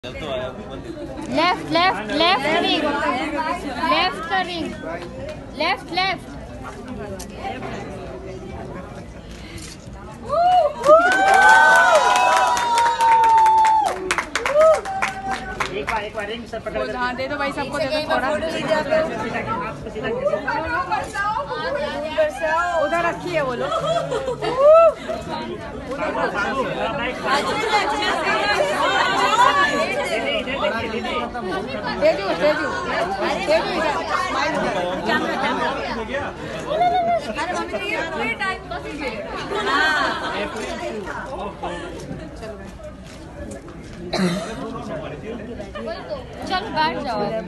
Left left left ring, left का ring, left left. एक बार रिंग सब पकड़ हाँ दे दो भाई, सबको दे दो थोड़ा। उधर रखी है वो लोग। तेजू तेजू तेजू चलो बैठ जाओ।